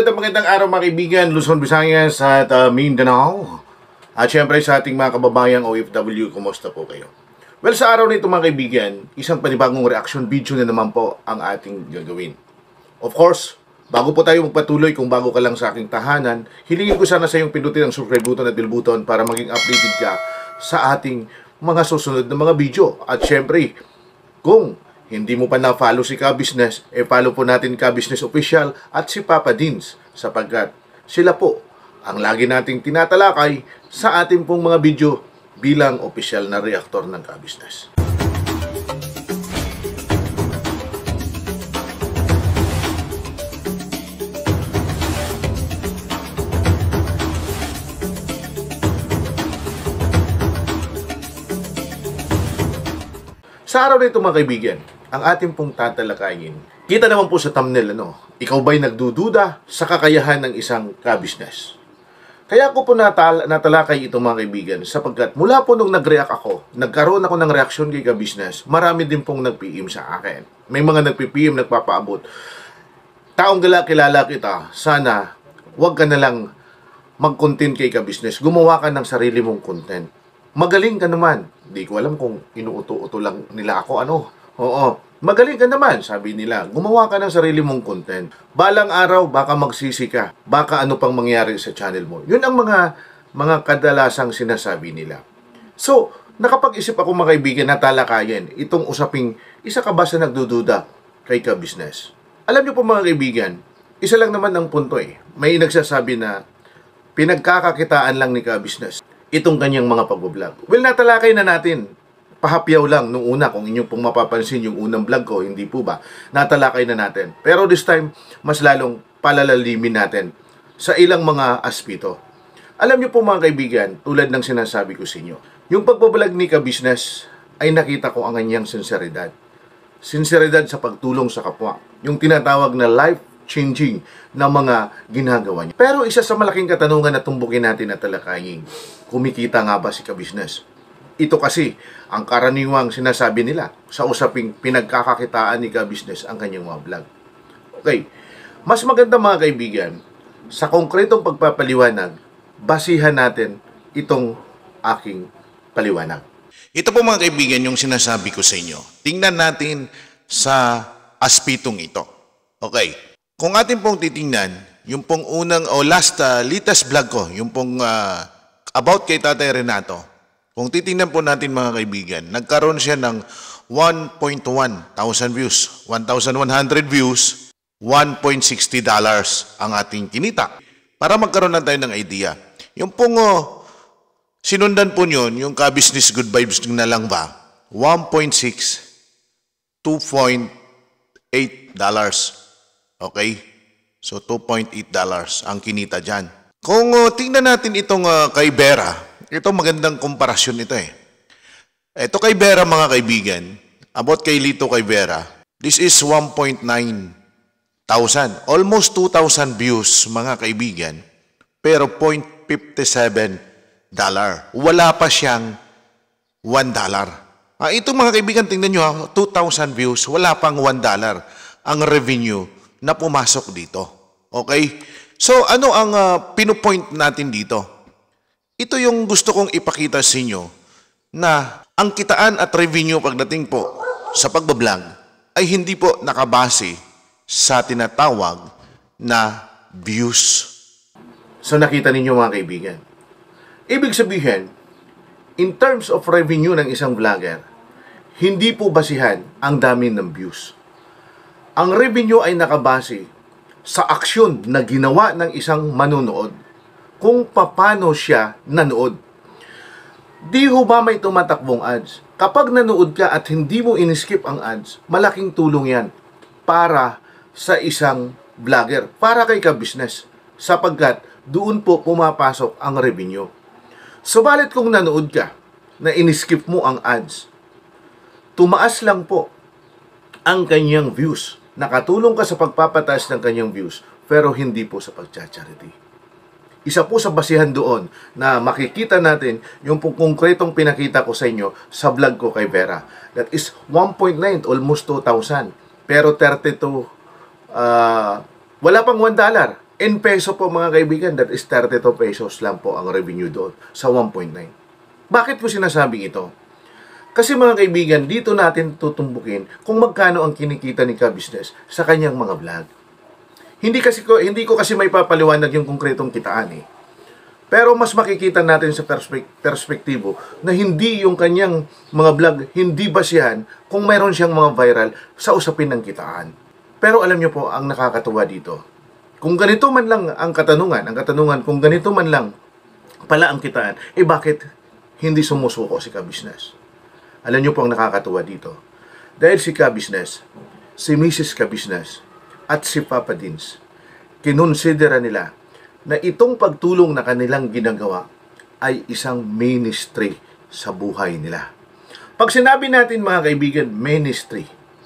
Magandang araw mga kaibigan, Luzon, Visayas at Mindanao. At syempre sa ating mga kababayang OFW, kumusta po kayo? Well, sa araw na ito mga kaibigan, isang panibagong reaction video na naman po ang ating gagawin. Of course, bago po tayo magpatuloy, kung bago ka lang sa aking tahanan, hilingin ko sana sa iyong pindutin ang subscribe button at bell button para maging updated ka sa ating mga susunod na mga video. At syempre, kung hindi mo pa na-follow si Ka-Business, follow po natin Ka-Business Official at si Papa Dins sapagkat sila po ang lagi nating tinatalakay sa ating pong mga video bilang opisyal na reaktor ng Ka-Business. Sa araw na ito mga kaibigan, ang ating pong tatalakayin, kita naman po sa thumbnail, ikaw ba'y nagdududa sa kakayahan ng isang Ka-Business? Kaya ko po natalakay ito mga kaibigan sapagkat mula po nung nag-react ako, nagkaroon ako ng reaksyon kay Ka-Business, marami din pong nag-PM sa akin. May mga nag-PM, nagpapaabot. Taong kilala kita, sana wag ka na lang mag-content kay Ka-Business. Gumawa ka ng sarili mong content. Magaling ka naman. Hindi ko alam kung inuuto-uto lang nila ako Oo, magaling ka naman, sabi nila. Gumawa ka ng sarili mong content. Balang araw, baka magsisi ka. Baka ano pang mangyari sa channel mo. Yun ang mga kadalasang sinasabi nila. So, nakapag-isip ako mga kaibigan na talakayin itong usaping isa ka ba sa nagdududa kay Ka-Business. Alam niyo po mga kaibigan, isa lang naman ang punto May nagsasabi na pinagkakakitaan lang ni Ka-Business itong kanyang mga pag-vlog. Well, natalakay na natin. Pahapyaw lang nung una, kung inyong pong mapapansin yung unang vlog ko, hindi po ba? Natalakay na natin. Pero this time, mas lalong palalalimin natin sa ilang mga aspito. Alam niyo po mga kaibigan, tulad ng sinasabi ko sa inyo, yung pagbablog ni Ka-Business ay nakita ko ang kanyang sinseridad. Sinseridad sa pagtulong sa kapwa. Yung tinatawag na life-changing na mga ginagawa niya. Pero isa sa malaking katanungan na tumbukin natin na talakayin, kumikita nga ba si Ka-Business? Ito kasi ang karaniwang sinasabi nila sa usaping pinagkakakitaan ni Ka-Business ang kanyang mga vlog. Okay, mas maganda mga kaibigan, sa konkretong pagpapaliwanag, basihan natin itong aking paliwanag. Ito po mga kaibigan yung sinasabi ko sa inyo. Tingnan natin sa aspitong ito. Okay, kung atin pong titingnan, yung pong unang latest vlog ko, yung pong about kay Tatay Renato, kung titingnan po natin mga kaibigan, nagkaroon siya ng 1.1 thousand views, 1,100 views, $1.60 ang ating kinita. Para magkaroon lang tayo ng idea. Yung pong sinundan po nyon, yung Ka-Business Good Vibes na lang ba, 1.6, $2.8. Okay? So, $2.8 ang kinita dyan. Kung tingnan natin itong kay Vera, ito magandang komparasyon ito Ito kay Vera mga kaibigan, about kay Lito kay Vera, this is 1.9 thousand. Almost 2,000 views mga kaibigan, pero $0.57. Wala pa siyang $1. Ito mga kaibigan, tingnan nyo 2,000 views, wala pang $1 ang revenue na pumasok dito. Okay? So ano ang pinupoint natin dito? Ito yung gusto kong ipakita sa inyo na ang kitaan at revenue pagdating po sa pagbablog ay hindi po nakabase sa tinatawag na views. So nakita ninyo mga kaibigan. Ibig sabihin, in terms of revenue ng isang vlogger, hindi po basihan ang dami ng views. Ang revenue ay nakabase sa aksyon na ginawa ng isang manonood kung paano siya nanood. Di ho ba may tumatakbong ads? Kapag nanood ka at hindi mo in-skip ang ads, malaking tulong yan para sa isang vlogger, para kay Ka-Business, sapagkat doon po pumapasok ang revenue. Subalit kung nanood ka na in-skip mo ang ads, tumaas lang po ang kanyang views. Nakatulong ka sa pagpapataas ng kanyang views, pero hindi po sa pag-charity. Isa po sa basihan doon na makikita natin yung konkretong pinakita ko sa inyo sa vlog ko kay Vera. That is 1.9, almost 2,000. Pero 32, wala pang $1. In peso po mga kaibigan, that is 32 pesos lang po ang revenue doon sa 1.9. Bakit ko sinasabi ito? Kasi mga kaibigan, dito natin tutumbukin kung magkano ang kinikita ni Ka-Business sa kanyang mga vlog. Hindi ko kasi may papaliwanag yung konkretong kitaan eh. Pero mas makikita natin sa perspektibo na hindi yung kanyang mga vlog, hindi basihan kung mayroon siyang mga viral sa usapin ng kitaan. Pero alam niyo po, ang nakakatuwa dito, kung ganito man lang ang katanungan kung ganito man lang pala ang kitaan, bakit hindi sumusuko si Ka-Business? Alam niyo po ang nakakatuwa dito. Dahil si Ka-Business, si Mrs. Ka-Business, at si Papa Dins, kinonsidera nila na itong pagtulong na kanilang ginagawa ay isang ministry sa buhay nila. Pag sinabi natin mga kaibigan, ministry,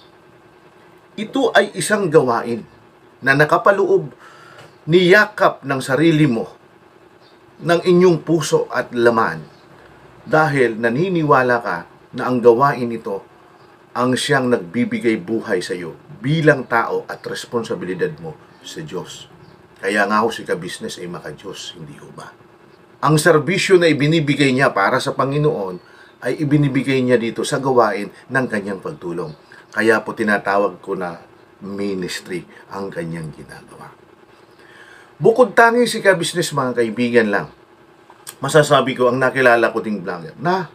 ito ay isang gawain na nakapaloob niyakap ng sarili mo, ng inyong puso at laman, dahil naniniwala ka na ang gawain ito ang siyang nagbibigay buhay sa iyo bilang tao at responsibilidad mo sa Diyos. Kaya nga ho si Ka-Business ay maka-Diyos, hindi ho ba? Ang serbisyo na ibinibigay niya para sa Panginoon ay ibinibigay niya dito sa gawain ng kanyang pagtulong. Kaya po tinatawag ko na ministry ang kanyang ginagawa. Bukod tangi si Ka-Business mga kaibigan lang, masasabi ko ang nakilala ko ding vlogger na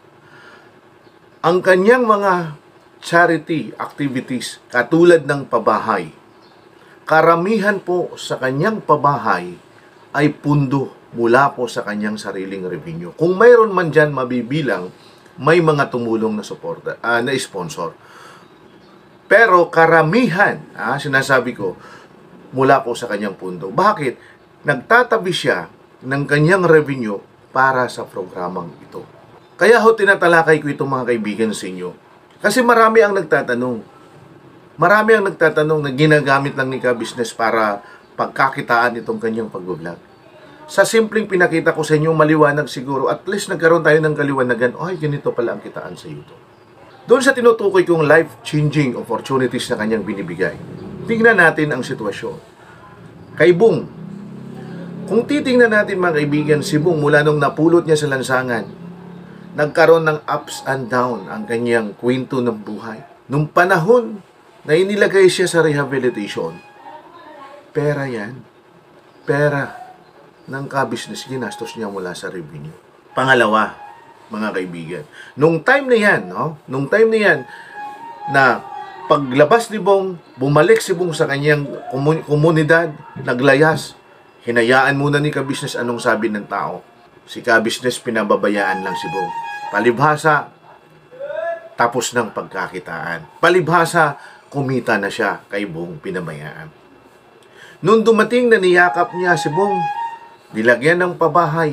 ang kanyang mga charity activities katulad ng pabahay, karamihan po sa kanyang pabahay ay pundo mula po sa kanyang sariling revenue. Kung mayroon man dyan mabibilang, may mga tumulong na suporta, na sponsor. Pero karamihan, sinasabi ko, mula po sa kanyang pundo. Bakit? Nagtatabi siya ng kanyang revenue para sa programang ito. Kaya ho tinatalakay ko ito mga kaibigan sa inyo. Kasi marami ang nagtatanong. Marami ang nagtatanong na ginagamit lang ni Ka-Business para pagkakitaan itong kanyang pag-vlog. Sa simpleng pinakita ko sa inyo, maliwanag siguro, at least nagkaroon tayo ng kaliwanagan, ay, ganito pala ang kitaan sa YouTube. Doon sa tinutukoy kong life-changing opportunities na kanyang binibigay, tingnan natin ang sitwasyon. Kay Bong, kung titingnan natin mga kaibigan, si Bong mula nung napulot niya sa lansangan, nagkaroon ng ups and down ang kanyang kwento ng buhay. Nung panahon na inilagay siya sa rehabilitation, pera yan. Pera ng Ka-Business, ginastos niya mula sa revenue. Pangalawa, mga kaibigan, nung time na yan, na paglabas ni Bong, bumalik si Bong sa kanyang komunidad, naglayas, hinayaan muna ni Ka-Business anong sabi ng tao. Si Ka-Business, pinababayaan lang si Bong. Palibhasa, tapos ng pagkakitaan. Palibhasa, kumita na siya kay Bong, pinabayaan. Nung dumating na niyakap niya si Bong, nilagyan ng pabahay,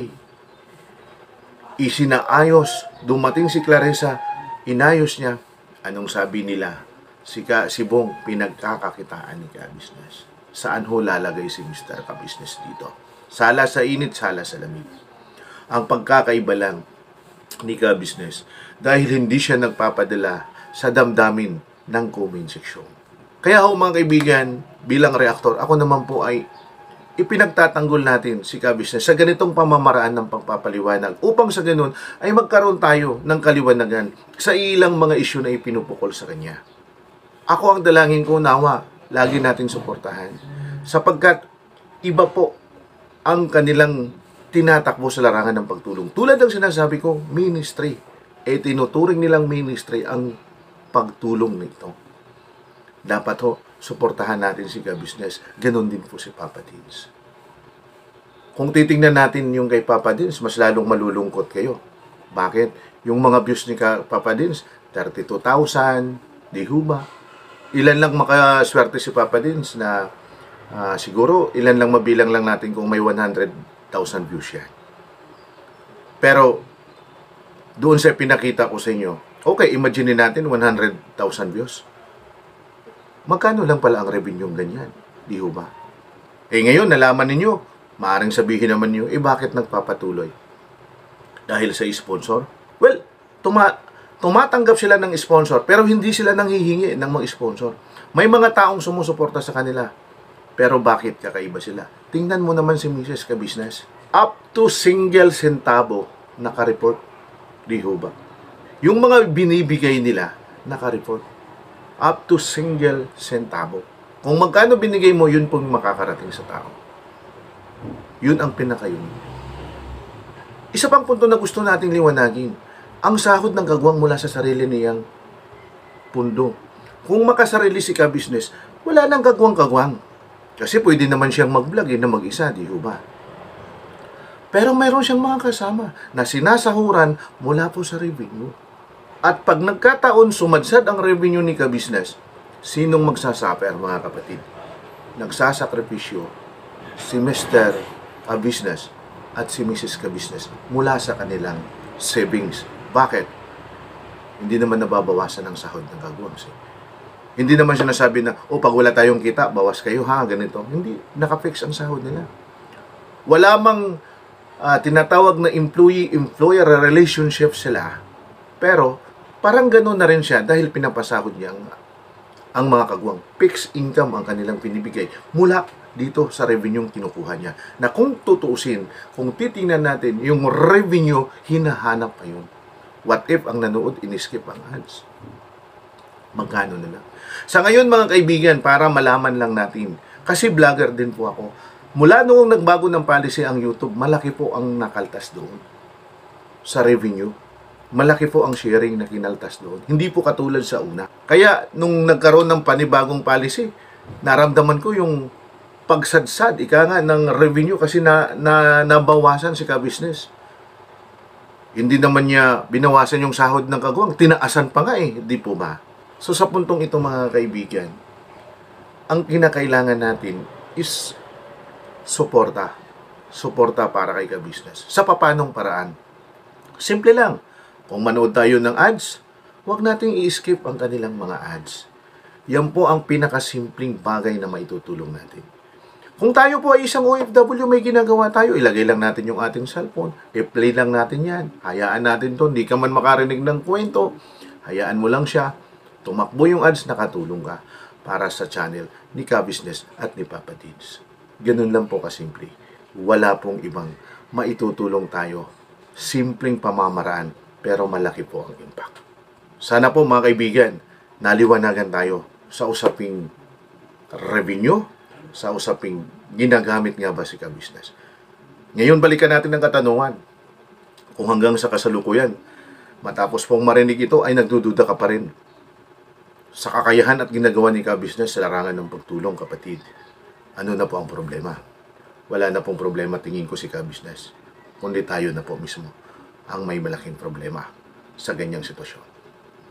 isinaayos, dumating si Clarissa, inayos niya. Anong sabi nila? Si Bong, pinagkakakitaan ni Ka-Business. Saan ho lalagay si Mr. Ka-Business dito? Sala sa init, sala sa lamig. Ang pagkakaiba lang ni Ka-Business dahil hindi siya nagpapadala sa damdamin ng comment section. Kaya ho mga kaibigan, bilang reaktor, ako naman po ay ipinagtatanggol natin si Ka-Business sa ganitong pamamaraan ng pagpapaliwanag upang sa ganun ay magkaroon tayo ng kaliwanagan sa ilang mga isyu na ipinupukol sa kanya. Ako ang dalangin ko, nawa, lagi natin suportahan sapagkat iba po ang kanilang tinatakbo sa larangan ng pagtulong. Tulad ng sinasabi ko, ministry. Tinuturing nilang ministry ang pagtulong nito. Dapat ho, suportahan natin si Ka-Business. Ganon din po si Papa Dins. Kung titingnan natin yung kay Papa Dins, mas lalong malulungkot kayo. Bakit? Yung mga views ni Papa Dins, 32,000, di ho ba? Ilan lang makaswerte si Papa Dins na siguro, ilan lang mabilang lang natin kung may 100,000 views yan. Pero, doon sa pinakita ko sa inyo, okay, imagine natin 100,000 views. Magkano lang pala ang revenue ganyan? Di ho ba? Ngayon, nalaman ninyo, maaaring sabihin naman nyo, bakit nagpapatuloy? Dahil sa sponsor? Well, tumatanggap sila ng sponsor, pero hindi sila nanghihingi ng mga sponsor. May mga taong sumusuporta sa kanila. Pero bakit kakaiba sila? Tingnan mo naman si Mrs. Kabisnes. Up to single centavo naka-report. Di ho ba? Yung mga binibigay nila, naka-report. Up to single centavo. Kung magkano binigay mo, yun pong makakarating sa tao. Yun ang pinakayun. Isa pang punto na gusto nating liwanagin. Ang sahod ng kagwang mula sa sarili niyang pundo. Kung makasarili si Kabisnes, wala nang kagwang-kagwang. Kasi pwede naman siyang mag-vlog na mag-isa, di ba? Pero mayroon siyang mga kasama na sinasahuran mula po sa revenue. At pag nagkataon sumadsad ang revenue ni Kabisnes, sinong magsasuffer, mga kapatid? Nagsasakripisyo si Mr. Kabisnes at si Mrs. Kabisnes mula sa kanilang savings. Bakit? Hindi naman nababawasan ang sahod ng kagwang. Hindi naman siya nasabi na, pag wala tayong kita, bawas kayo ha, ganito. Hindi, nakafix ang sahod nila. Wala mang tinatawag na employee-employer relationship sila. Pero, parang gano'n na rin siya dahil pinapasahod niya ang mga kagwang. Fixed income ang kanilang pinibigay mula dito sa revenue kinukuha niya. Na kung tutuusin, kung titingnan natin, yung revenue, hinahanap pa yun. What if ang nanood, iniskip ang ads? Magkano na lang? Sa ngayon mga kaibigan, para malaman lang natin, kasi vlogger din po ako, mula noong nagbago ng policy ang YouTube, malaki po ang nakaltas doon sa revenue. Malaki po ang sharing na kinaltas doon. Hindi po katulad sa una. Kaya nung nagkaroon ng panibagong policy, naramdaman ko yung pagsadsad, ng revenue kasi nabawasan si Kabisnes. Hindi naman niya binawasan yung sahod ng kagwang, tinaasan pa nga di po ba? So sa puntong ito mga kaibigan, ang kinakailangan natin is suporta. Suporta para kay Kabisnes. Sa papanong paraan? Simple lang. Kung manood tayo ng ads, huwag nating i-skip ang kanilang mga ads. Yan po ang pinakasimpleng bagay na maitutulong natin. Kung tayo po ay isang OFW, may ginagawa tayo, ilagay lang natin yung ating cellphone, i-play lang natin yan, hayaan natin to, hindi ka man makarinig ng kwento, hayaan mo lang siya, tumakbo yung ads, nakatulong ka para sa channel ni Kabisnes at ni Papa Dids. Ganun lang po kasimple. Wala pong ibang maitutulong tayo. Simpleng pamamaraan, pero malaki po ang impact. Sana po mga kaibigan, naliwanagan tayo sa usaping revenue, sa usaping ginagamit nga ba si Kabisnes. Ngayon, balikan natin ang katanungan. Kung hanggang sa kasalukuyan, matapos pong marinig ito, ay nagdududa ka pa rin sa kakayahan at ginagawa ni Kabisnes sa larangan ng pagtulong, kapatid. Ano na po ang problema? Wala na pong problema, tingin ko, si Kabisnes. Kundi tayo na po mismo ang may malaking problema sa ganyang sitwasyon.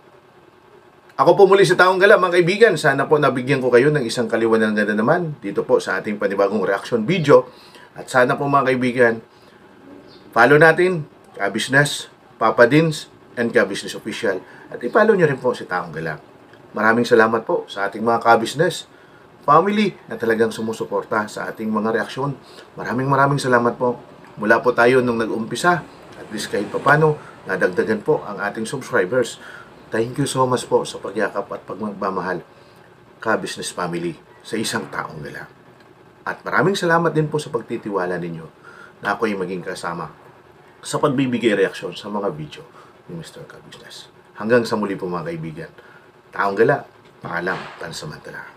Ako po muli si Taong Gala, mga kaibigan. Sana po nabigyan ko kayo ng isang kaliwanagan na naman dito po sa ating panibagong reaction video. At sana po mga kaibigan, follow natin Kabisnes, Papa Dids, and Kabisnes Official. At i-follow nyo rin po si Taong Gala. Maraming salamat po sa ating mga Kabisnes family na talagang sumusuporta sa ating mga reaksyon. Maraming salamat po. Mula po tayo nung nag-umpisa, at least kahit papano, nadagdagan po ang ating subscribers. Thank you so much po sa pagyakap at pagmamahal, Kabisnes family, sa isang Taong Gala. At maraming salamat din po sa pagtitiwala ninyo na ako ay maging kasama sa pagbibigay reaksyon sa mga video ni Mr. Kabisnes. Hanggang sa muli po mga kaibigan. Taong Gala, paalam, pansamantala.